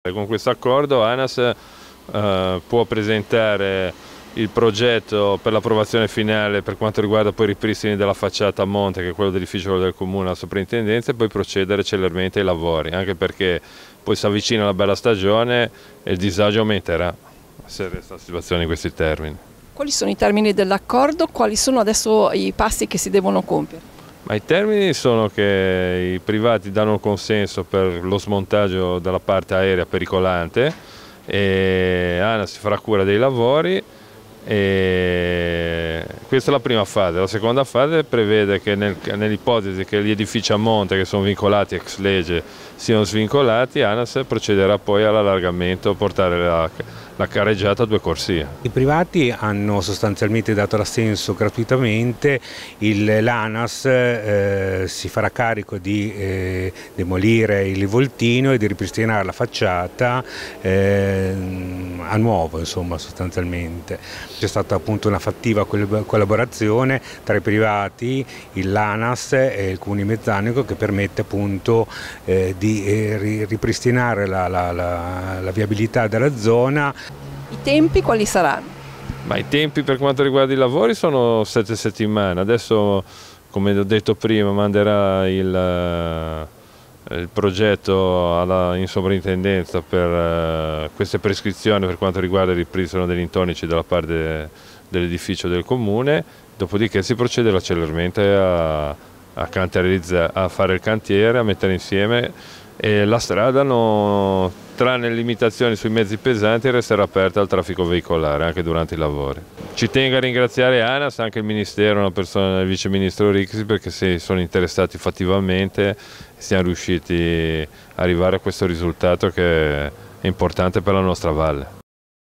Con questo accordo ANAS può presentare il progetto per l'approvazione finale per quanto riguarda poi i ripristini della facciata a monte, che è quello dell'edificio del comune, alla soprintendenza, e poi procedere celermente ai lavori, anche perché poi si avvicina la bella stagione e il disagio aumenterà se resta la situazione in questi termini. Quali sono i termini dell'accordo? Quali sono adesso i passi che si devono compiere? Ma i termini sono che i privati danno il consenso per lo smontaggio della parte aerea pericolante e ANAS si farà cura dei lavori. E questa è la prima fase. La seconda fase prevede che nell'ipotesi che gli edifici a monte che sono vincolati ex legge siano svincolati, ANAS procederà poi all'allargamento, portare la carreggiata a 2 corsie. I privati hanno sostanzialmente dato l'assenso gratuitamente, l'ANAS si farà carico di demolire il voltino e di ripristinare la facciata a nuovo, insomma, sostanzialmente. C'è stata appunto una fattiva collaborazione tra i privati, l'ANAS e il Comune di Mezzanico, che permette appunto di ripristinare la viabilità della zona. I tempi quali saranno? Ma i tempi per quanto riguarda i lavori sono 7 settimane. Adesso, come ho detto prima, manderà il progetto in sovrintendenza per queste prescrizioni per quanto riguarda il ripristino degli intonici dalla parte dell'edificio del comune, dopodiché si procederà celermente a fare il cantiere, a mettere insieme, e la strada, tranne le limitazioni sui mezzi pesanti, resterà aperta al traffico veicolare anche durante i lavori. Ci tengo a ringraziare ANAS, anche il Ministero, una persona del Vice Ministro Rixi, perché si sono interessati fattivamente e siamo riusciti ad arrivare a questo risultato che è importante per la nostra valle.